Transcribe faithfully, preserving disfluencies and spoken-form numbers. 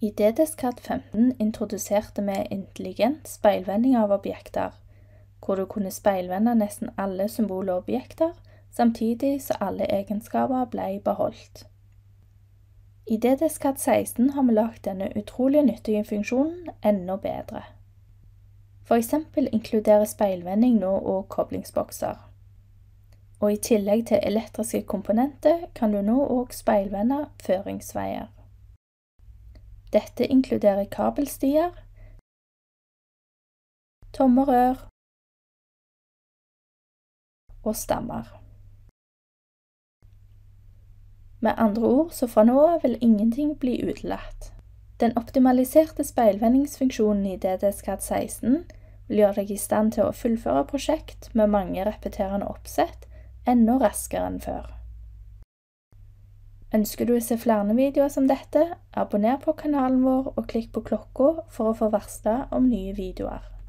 I D D S C A D femten introduserte vi intelligent speilvending av objekter, hvor du kunne speilvende nesten alle symboler og objekter, samtidig så alle egenskaper ble beholdt. I D D S C A D seksten har vi lagt denne utrolig nyttige funksjonen enda bedre. For eksempel inkluderer speilvending nå også koblingsbokser. Og i tillegg til elektriske komponenter kan du nå også speilvende føringsveier. Dette inkluderer kabelstier, tomme rør og stammer. Med andre ord, så fra nå av vil ingenting bli utelatt. Den optimaliserte speilvendingsfunksjonen i D D S C A D seksten vil gjøre deg i stand til å fullføre prosjekt med mange repeterende oppsett enda raskere enn før. Ønsker du å se flere videoer som dette, abonner på kanalen vår og klikk på klokka for å få varslet om nye videoer.